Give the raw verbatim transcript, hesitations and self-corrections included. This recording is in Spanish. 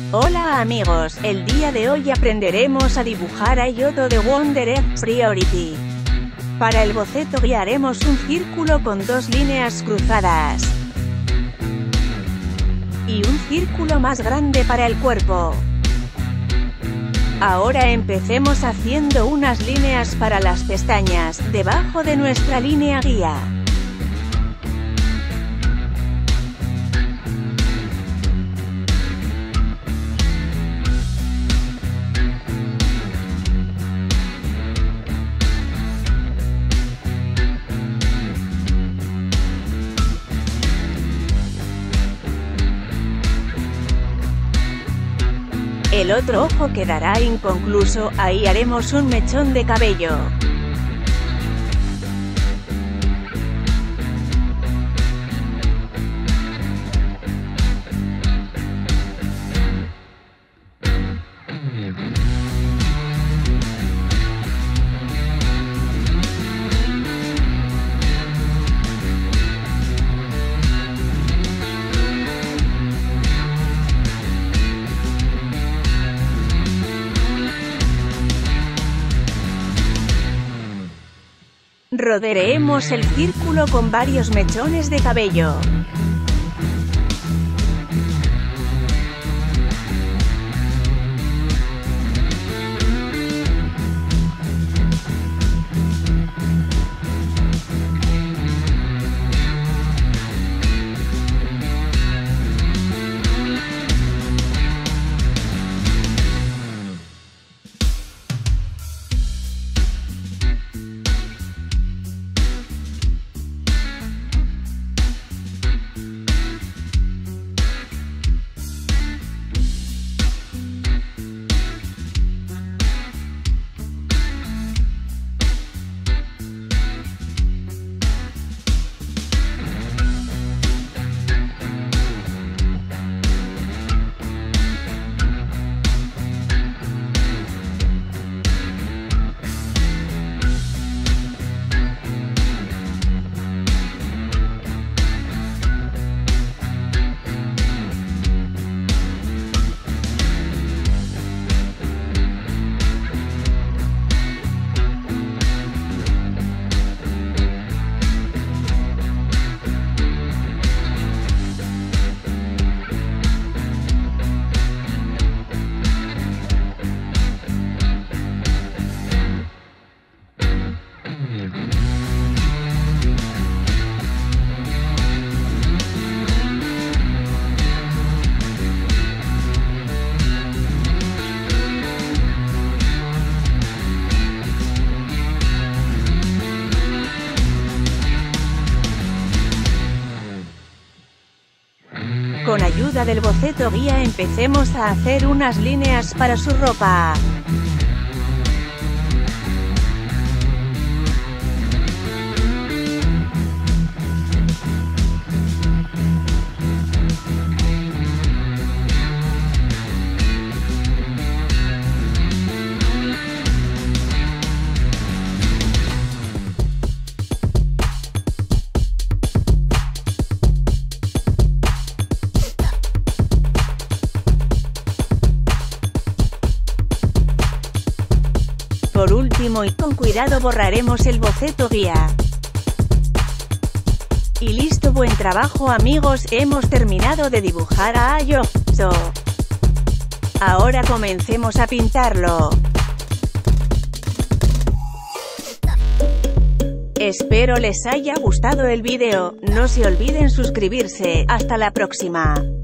Hola amigos, el día de hoy aprenderemos a dibujar a Yoto de Wonder Egg Priority. Para el boceto guiaremos un círculo con dos líneas cruzadas y un círculo más grande para el cuerpo. Ahora empecemos haciendo unas líneas para las pestañas, debajo de nuestra línea guía. El otro ojo quedará inconcluso, ahí haremos un mechón de cabello. Rodearemos el círculo con varios mechones de cabello. Con ayuda del boceto guía empecemos a hacer unas líneas para su ropa. Por último y con cuidado borraremos el boceto guía. Y listo, buen trabajo amigos, hemos terminado de dibujar a Yoto. Ahora comencemos a pintarlo. Espero les haya gustado el vídeo, no se olviden suscribirse, hasta la próxima.